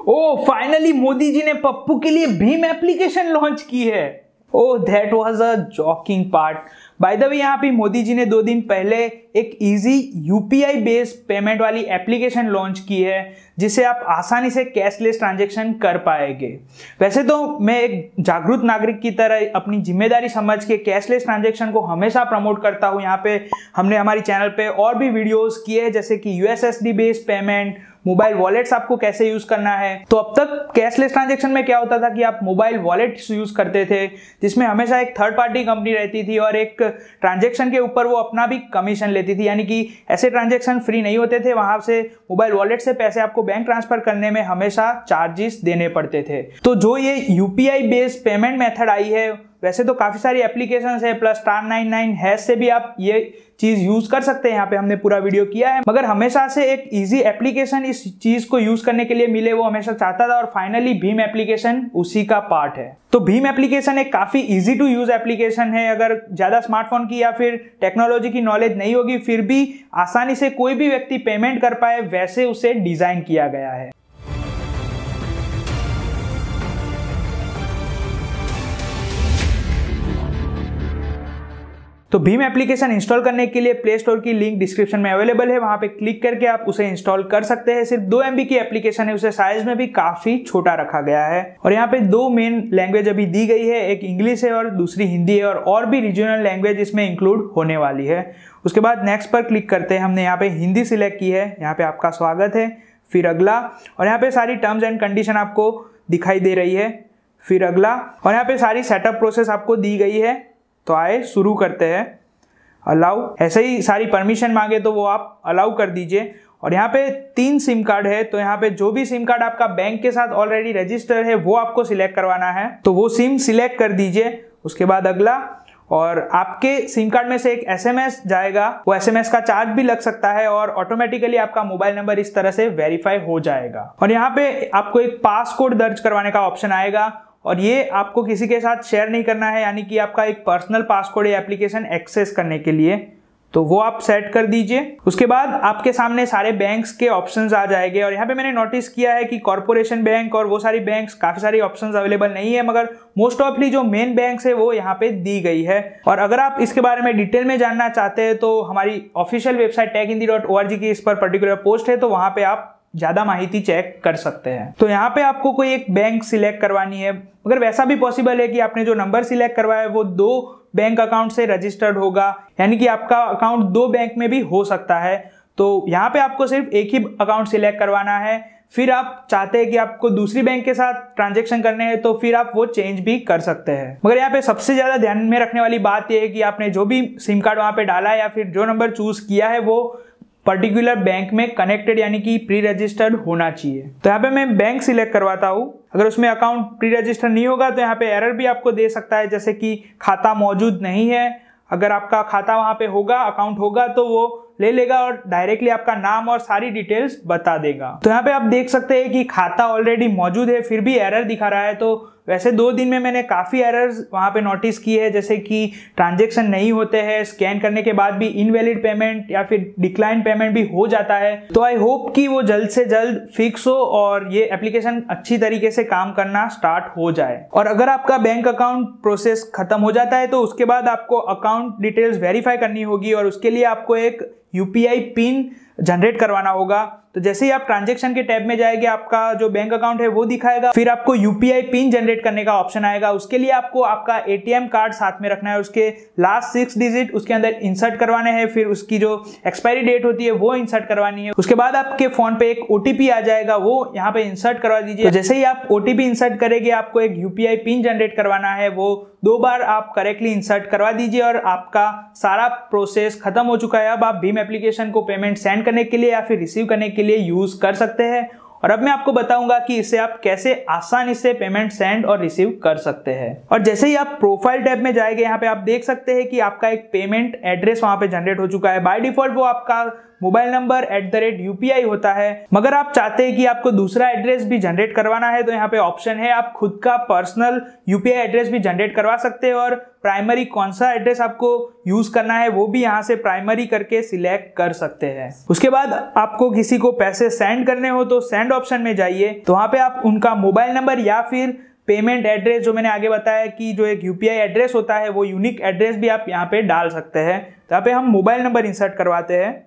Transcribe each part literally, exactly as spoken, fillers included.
ओ finally Modi ji ने पप्पू के लिए भीम एप्लीकेशन लॉन्च की है। Oh that was a joking part. By the way यहाँ पे मोदी जी ने दो दिन पहले एक इजी यूपीआई बेस्ड पेमेंट वाली एप्लीकेशन लॉन्च की है जिसे आप आसानी से कैशलेस ट्रांजैक्शन कर पाएंगे। वैसे तो मैं एक जागरूक नागरिक की तरह अपनी जिम्मेदारी समझ के कैशलेस ट्रांजैक्शन को हमेशा प्रमोट करता हूँ। यहाँ पे हमने हमारी चैनल पे और भी वीडियोस किए हैं जैसे कि USSD based payment, mobile wallets आपको कैसे यूज करना है। तो अब तक कैशलेस ट्रांजैक्शन में क्या होता था कि आप मोबाइल वॉलेट्स यूज करते थे जिसमें हमेशा एक थर्ड पार्टी कंपनी रहती थी और एक ट्रांजैक्शन के ऊपर वो अपना भी कमीशन लेती थी, यानी कि ऐसे ट्रांजैक्शन फ्री नहीं होते थे। वहां से मोबाइल वॉलेट से पैसे आपको बैंक ट्रांसफर करने में हमेशा चार्जेस देने पड़ते थे। तो जो ये यूपीआई बेस्ड पेमेंट मेथड आई है, वैसे तो काफी सारी एप्लीकेशंस है, plus star nine nine hash से भी आप ये चीज यूज कर सकते हैं। यहाँ पे हमने पूरा वीडियो किया है, मगर हमेशा से एक इजी एप्लीकेशन इस चीज को यूज करने के लिए मिले वो हमेशा चाहता था और फाइनली भीम एप्लीकेशन उसी का पार्ट है। तो भीम एप्लीकेशन एक काफी इजी टू यूज एप्लीकेशन है। अगर ज्यादा स्मार्टफोन की या फिर टेक्नोलॉजी की नॉलेज नहीं होगी फिर भी आसानी से कोई भी व्यक्ति पेमेंट कर पाए वैसे उसे डिजाइन किया गया है। तो भीम एप्लीकेशन इंस्टॉल करने के लिए प्ले स्टोर की लिंक डिस्क्रिप्शन में अवेलेबल है, वहां पे क्लिक करके आप उसे इंस्टॉल कर सकते हैं। सिर्फ दो एमबी की एप्लीकेशन है, उसे साइज में भी काफी छोटा रखा गया है। और यहाँ पे दो मेन लैंग्वेज अभी दी गई है, एक इंग्लिश है और दूसरी हिंदी है, और और भी रीजनल लैंग्वेज इसमें इंक्लूड होने वाली है। उसके बाद नेक्स्ट पर क्लिक करते हैं। हमने यहाँ पे हिंदी सिलेक्ट की है, यहाँ पे आपका स्वागत है, फिर अगला, और यहाँ पे सारी टर्म्स एंड कंडीशन आपको दिखाई दे रही है, फिर अगला, और यहाँ पे सारी सेटअप प्रोसेस आपको दी गई है। तो आए शुरू करते हैं। अलाउ, ऐसे ही सारी परमिशन मांगे तो वो आप अलाउ कर दीजिए। और यहाँ पे तीन सिम कार्ड है, तो यहाँ पे जो भी सिम कार्ड आपका बैंक के साथ ऑलरेडी रजिस्टर है वो आपको सिलेक्ट करवाना है, तो वो सिम सिलेक्ट कर दीजिए। उसके बाद अगला, और आपके सिम कार्ड में से एक एसएमएस जाएगा, वो एसएमएस का चार्ज भी लग सकता है और ऑटोमेटिकली आपका मोबाइल नंबर इस तरह से वेरीफाई हो जाएगा। और यहाँ पे आपको एक पास कोड दर्ज करवाने का ऑप्शन आएगा और ये आपको किसी के साथ शेयर नहीं करना है, यानी कि आपका एक पर्सनल पासकोड है एप्लीकेशन एक्सेस करने के लिए, तो वो आप सेट कर दीजिए। उसके बाद आपके सामने सारे बैंक्स के ऑप्शंस आ जाएंगे और यहाँ पे मैंने नोटिस किया है कि कॉर्पोरेशन बैंक और वो सारी बैंक्स काफी सारी ऑप्शंस अवेलेबल नहीं है, मगर मोस्ट ऑफली जो मेन बैंक्स है वो यहाँ पे दी गई है। और अगर आप इसके बारे में डिटेल में जानना चाहते हैं तो हमारी official website tech Hindi dot O R G की इस पर पर्टिकुलर पोस्ट है, तो वहां पे आप ज्यादा माहिती चेक कर सकते हैं। तो यहाँ पे आपको कोई एक बैंक सिलेक्ट करवानी है, मगर वैसा भी पॉसिबल है कि आपने जो नंबर सिलेक्ट करवाया है वो दो बैंक अकाउंट से रजिस्टर्ड होगा, यानी कि आपका अकाउंट दो बैंक में भी हो सकता है। तो यहाँ पे आपको सिर्फ एक ही अकाउंट सिलेक्ट करवाना है। फिर आप चाहते हैं कि आपको दूसरी बैंक के साथ ट्रांजैक्शन करने हैं तो फिर आप वो चेंज भी कर सकते हैं। मगर यहाँ पे सबसे ज्यादा ध्यान में रखने वाली बात यह है कि आपने जो भी सिम कार्ड वहां पे डाला है या फिर जो नंबर चूज किया है वो पर्टिकुलर बैंक में कनेक्टेड यानी कि प्री रजिस्टर्ड होना चाहिए। तो यहाँ पे मैं बैंक सिलेक्ट करवाता हूँ। अगर उसमें अकाउंट प्री रजिस्टर्ड नहीं होगा तो यहाँ पे एरर भी आपको दे सकता है, जैसे कि खाता मौजूद नहीं है। अगर आपका खाता वहां पे होगा, अकाउंट होगा, तो वो ले लेगा और डायरेक्टली आपका नाम और सारी डिटेल्स बता देगा। तो यहाँ पे आप देख सकते हैं कि खाता ऑलरेडी मौजूद है फिर भी एरर दिखा रहा है। तो वैसे दो दिन में मैंने काफी एरर्स वहां पे नोटिस की है, जैसे कि ट्रांजैक्शन नहीं होते हैं, स्कैन करने के बाद भी इनवैलिड पेमेंट या फिर डिक्लाइन पेमेंट भी हो जाता है। तो आई होप कि वो जल्द से जल्द फिक्स हो और ये एप्लीकेशन अच्छी तरीके से काम करना स्टार्ट हो जाए। और अगर आपका बैंक अकाउंट प्रोसेस खत्म हो जाता है तो उसके बाद आपको अकाउंट डिटेल्स वेरीफाई करनी होगी और उसके लिए आपको एक यूपीआई पिन जनरेट करवाना होगा। तो जैसे ही आप ट्रांजैक्शन के टैब में जाएंगे आपका जो बैंक अकाउंट है वो दिखाएगा, फिर आपको यूपीआई पिन जनरेट करने का ऑप्शन आएगा। उसके लिए आपको आपका एटीएम कार्ड साथ में रखना है, उसके लास्ट सिक्स डिजिट उसके अंदर इंसर्ट करवाने हैं, फिर उसकी जो एक्सपायरी डेट होती है वो इंसर्ट करवानी है। उसके बाद आपके फोन पे एक ओटीपी आ जाएगा, वो यहाँ पे इंसर्ट करवा दीजिए। तो जैसे ही आप ओटीपी इंसर्ट करेंगे आपको एक यूपीआई पिन जनरेट करवाना है, वो दो बार आप करेक्टली इंसर्ट करवा दीजिए और आपका सारा प्रोसेस खत्म हो चुका है। अब आप भीम एप्लीकेशन को पेमेंट सेंड करने के लिए या फिर रिसीव करने के लिए यूज कर सकते हैं। और अब मैं आपको बताऊंगा कि इससे आप कैसे आसानी से पेमेंट सेंड और रिसीव कर सकते हैं। और जैसे ही आप प्रोफाइल टैब में जाएंगे यहाँ पे आप देख सकते हैं कि आपका एक पेमेंट एड्रेस वहां पे जनरेट हो चुका है। बाय डिफॉल्ट वो आपका mobile number at the rate UPI होता है, मगर आप चाहते हैं कि आपको दूसरा एड्रेस भी जनरेट करवाना है तो यहाँ पे ऑप्शन है, आप खुद का पर्सनल यूपीआई एड्रेस भी जनरेट करवा सकते हैं और प्राइमरी कौन सा एड्रेस आपको यूज करना है वो भी यहाँ से प्राइमरी करके सिलेक्ट कर सकते हैं। उसके बाद आपको किसी को पैसे सेंड करने हो तो सेंड ऑप्शन में जाइए, तो वहाँ पे आप उनका मोबाइल नंबर या फिर पेमेंट एड्रेस, जो मैंने आगे बताया कि जो एक यूपीआई एड्रेस होता है वो यूनिक एड्रेस भी आप यहाँ पे डाल सकते हैं। तो यहाँ पे हम मोबाइल नंबर इंसर्ट करवाते हैं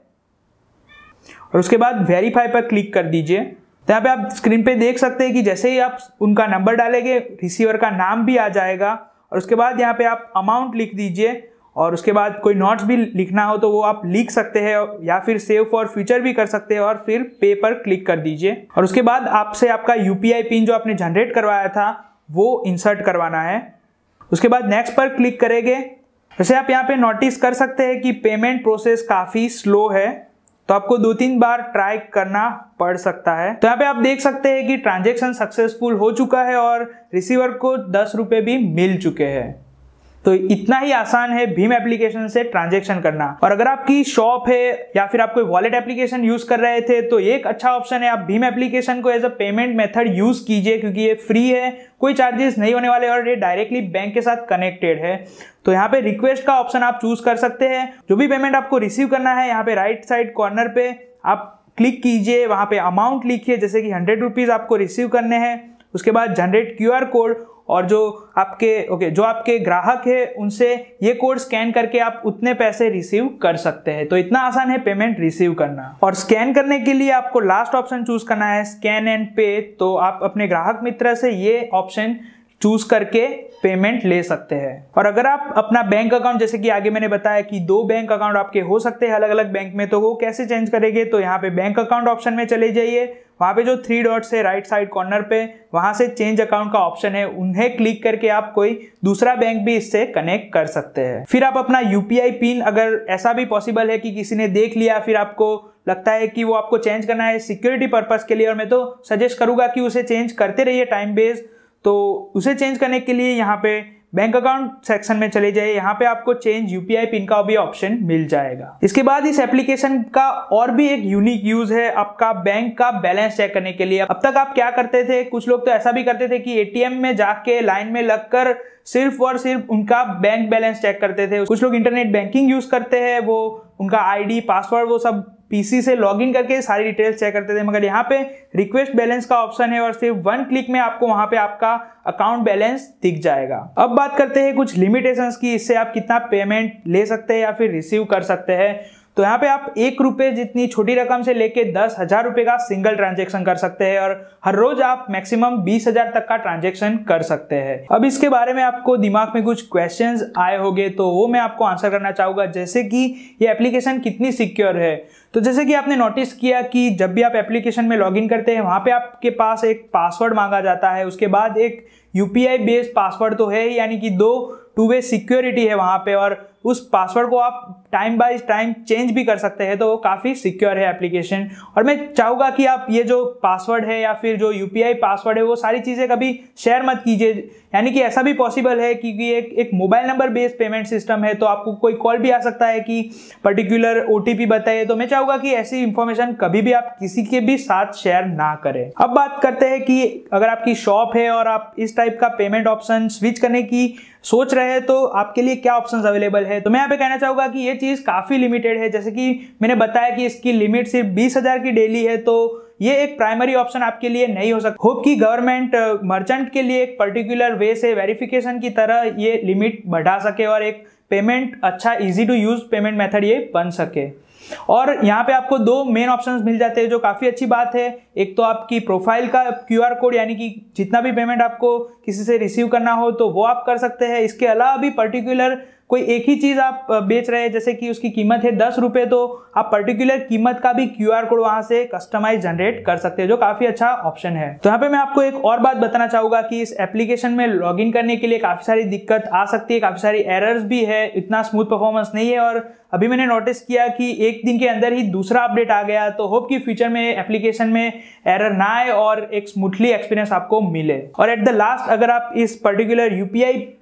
और उसके बाद वेरीफाई पर क्लिक कर दीजिए। तो यहाँ पे आप स्क्रीन पे देख सकते हैं कि जैसे ही आप उनका नंबर डालेंगे रिसीवर का नाम भी आ जाएगा और उसके बाद यहाँ पे आप अमाउंट लिख दीजिए और उसके बाद कोई नोट्स भी लिखना हो तो वो आप लिख सकते हैं या फिर सेव फॉर फ्यूचर भी कर सकते हैं और फिर पे पर क्लिक कर दीजिए। और उसके बाद आपसे आपका यूपीआई पिन जो आपने जनरेट करवाया था वो इंसर्ट करवाना है। उसके बाद नेक्स्ट पर क्लिक करेंगे। वैसे आप यहाँ पे नोटिस कर सकते हैं कि पेमेंट प्रोसेस काफ़ी स्लो है, तो आपको दो तीन बार ट्राई करना पड़ सकता है। तो यहाँ पे आप देख सकते हैं कि ट्रांजैक्शन सक्सेसफुल हो चुका है और रिसीवर को दस रुपये भी मिल चुके हैं। तो इतना ही आसान है भीम एप्लीकेशन से ट्रांजैक्शन करना। और अगर आपकी शॉप है या फिर आप कोई वॉलेट एप्लीकेशन यूज कर रहे थे तो एक अच्छा ऑप्शन है, आप भीम एप्लीकेशन को as a payment method use कीजिए, क्योंकि ये फ्री है, कोई चार्जेस नहीं होने वाले और ये डायरेक्टली बैंक के साथ कनेक्टेड है। तो यहाँ पे रिक्वेस्ट का ऑप्शन आप चूज कर सकते हैं। जो भी पेमेंट आपको रिसीव करना है यहाँ पे राइट साइड कॉर्नर पे आप क्लिक कीजिए, वहां पे अमाउंट लिखिए, जैसे कि हंड्रेड रुपीज आपको रिसीव करने हैं। उसके बाद जनरेट क्यू आर कोड, और जो आपके ओके जो आपके ग्राहक है उनसे ये कोड स्कैन करके आप उतने पैसे रिसीव कर सकते हैं। तो इतना आसान है पेमेंट रिसीव करना। और स्कैन करने के लिए आपको लास्ट ऑप्शन चूज करना है, स्कैन एंड पे। तो आप अपने ग्राहक मित्र से ये ऑप्शन चूज करके पेमेंट ले सकते हैं। और अगर आप अपना बैंक अकाउंट, जैसे कि आगे मैंने बताया कि दो बैंक अकाउंट आपके हो सकते हैं अलग अलग बैंक में, तो वो कैसे चेंज करेंगे, तो यहाँ पे बैंक अकाउंट ऑप्शन में चले जाइए, वहां पे जो थ्री डॉट्स है राइट साइड कॉर्नर पे, वहां से चेंज अकाउंट का ऑप्शन है, उन्हें क्लिक करके आप कोई दूसरा बैंक भी इससे कनेक्ट कर सकते हैं। फिर आप अपना यूपीआई पिन, अगर ऐसा भी पॉसिबल है कि किसी ने देख लिया फिर आपको लगता है कि वो आपको चेंज करना है सिक्योरिटी पर्पस के लिए, और मैं तो सजेस्ट करूंगा कि उसे चेंज करते रहिए टाइम बेस्ड, तो उसे चेंज करने के लिए यहाँ पे बैंक अकाउंट सेक्शन में चले जाइए, यहाँ पे आपको चेंज यूपीआई पिन का भी ऑप्शन मिल जाएगा। इसके बाद इस एप्लीकेशन का और भी एक यूनिक यूज है आपका बैंक का बैलेंस चेक करने के लिए। अब तक आप क्या करते थे, कुछ लोग तो ऐसा भी करते थे कि एटीएम में जाके लाइन में लगकर सिर्फ और सिर्फ उनका बैंक बैलेंस चेक करते थे। कुछ लोग इंटरनेट बैंकिंग यूज करते हैं, वो उनका आईडी पासवर्ड वो सब पीसी से लॉगिन करके सारी डिटेल्स चेक करते थे, मगर यहाँ पे रिक्वेस्ट बैलेंस का ऑप्शन है और सिर्फ वन क्लिक में आपको वहां पे आपका अकाउंट बैलेंस दिख जाएगा। अब बात करते हैं कुछ लिमिटेशंस की, इससे आप कितना पेमेंट ले सकते हैं या फिर रिसीव कर सकते हैं। तो यहाँ पे आप एक रुपए जितनी छोटी रकम से लेके दस हजार रुपए का सिंगल ट्रांजैक्शन कर सकते हैं और हर रोज आप मैक्सिमम बीस हजार तक का ट्रांजैक्शन कर सकते हैं। अब इसके बारे में आपको दिमाग में कुछ क्वेश्चंस आए होंगे, तो वो मैं आपको आंसर करना चाहूंगा, जैसे कि ये एप्लीकेशन कितनी सिक्योर है। तो जैसे कि आपने नोटिस किया कि जब भी आप एप्लीकेशन में लॉगिन करते हैं वहां पे आपके पास एक पासवर्ड मांगा जाता है, उसके बाद एक यूपीआई बेस्ड पासवर्ड तो है ही, यानी कि दो टू वे सिक्योरिटी है वहां पे, और उस पासवर्ड को आप टाइम बाय टाइम चेंज भी कर सकते हैं, तो वो काफ़ी सिक्योर है एप्लीकेशन। और मैं चाहूँगा कि आप ये जो पासवर्ड है या फिर जो यूपीआई पासवर्ड है वो सारी चीज़ें कभी शेयर मत कीजिए, यानी कि ऐसा भी पॉसिबल है क्योंकि एक एक mobile number based payment system है, तो आपको कोई कॉल भी आ सकता है कि पर्टिकुलर ओटीपी बताइए। तो मैं चाहूँगा कि ऐसी इंफॉर्मेशन कभी भी आप किसी के भी साथ शेयर ना करें। अब बात करते हैं कि अगर आपकी शॉप है और आप इस टाइप का पेमेंट ऑप्शन स्विच करने की सोच रहे हैं तो आपके लिए क्या ऑप्शंस अवेलेबल है। तो मैं यहाँ पे कहना चाहूँगा कि ये चीज़ काफ़ी लिमिटेड है, जैसे कि मैंने बताया कि इसकी लिमिट सिर्फ बीस हजार की डेली है, तो ये एक प्राइमरी ऑप्शन आपके लिए नहीं हो सकता। होप कि गवर्नमेंट मर्चेंट के लिए एक पर्टिकुलर वे से वेरिफिकेशन की तरह ये लिमिट बढ़ा सके और एक पेमेंट अच्छा easy to use payment method ये बन सके। और यहाँ पे आपको दो मेन ऑप्शंस मिल जाते हैं जो काफ़ी अच्छी बात है। एक तो आपकी प्रोफाइल का क्यूआर कोड, यानी कि जितना भी पेमेंट आपको किसी से रिसीव करना हो तो वो आप कर सकते हैं। इसके अलावा भी पर्टिकुलर कोई एक ही चीज़ आप बेच रहे हैं, जैसे कि उसकी कीमत है दस रुपये, तो आप पर्टिकुलर कीमत का भी क्यूआर कोड वहाँ से कस्टमाइज जनरेट कर सकते हैं, जो काफ़ी अच्छा ऑप्शन है। तो यहाँ पे मैं आपको एक और बात बताना चाहूँगा कि इस एप्लीकेशन में लॉगिन करने के लिए काफ़ी सारी दिक्कत आ सकती है, काफ़ी सारी एरर्स भी है, इतना स्मूथ परफॉर्मेंस नहीं है। और अभी मैंने नोटिस किया कि एक दिन के अंदर ही दूसरा अपडेट आ गया, तो होप कि फ्यूचर में एप्लीकेशन में एरर ना आए और एक स्मूथली एक्सपीरियंस आपको मिले। और एट द लास्ट, अगर आप इस पर्टिकुलर यूपीआई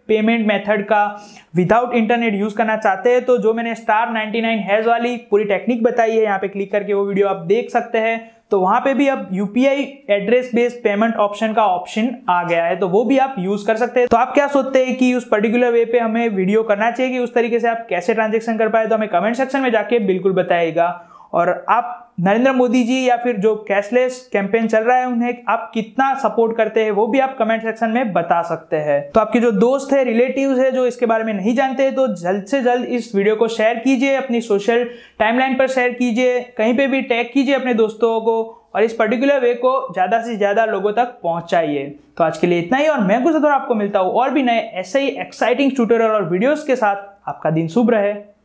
पेमेंट मेथड का विदाउट इंटरनेट यूज करना चाहते हैं तो जो मैंने स्टार नाइंटी नाइन हैज वाली पूरी टेक्निक बताई है, यहाँ पे क्लिक करके वो वीडियो आप देख सकते हैं। तो वहां पे भी अब UPI address based payment option का ऑप्शन आ गया है, तो वो भी आप यूज कर सकते हैं। तो आप क्या सोचते हैं कि उस पर्टिकुलर वे पे हमें वीडियो करना चाहिए कि उस तरीके से आप कैसे ट्रांजेक्शन कर पाए, तो हमें कमेंट सेक्शन में जाके बिल्कुल बताइएगा। और आप नरेंद्र मोदी जी या फिर जो कैशलेस कैंपेन चल रहा है उन्हें आप कितना सपोर्ट करते हैं वो भी आप कमेंट सेक्शन में बता सकते हैं। तो आपके जो दोस्त है, रिलेटिव्स है जो इसके बारे में नहीं जानते हैं, तो जल्द से जल्द इस वीडियो को शेयर कीजिए, अपनी सोशल टाइमलाइन पर शेयर कीजिए, कहीं पे भी टैग कीजिए अपने दोस्तों को और इस पर्टिकुलर वे को ज्यादा से ज्यादा लोगों तक पहुंचाइए। तो आज के लिए इतना ही और मैं कुछ आपको मिलता हूँ और भी नए ऐसे ही एक्साइटिंग ट्यूटोरियल और वीडियोस के साथ। आपका दिन शुभ रहे।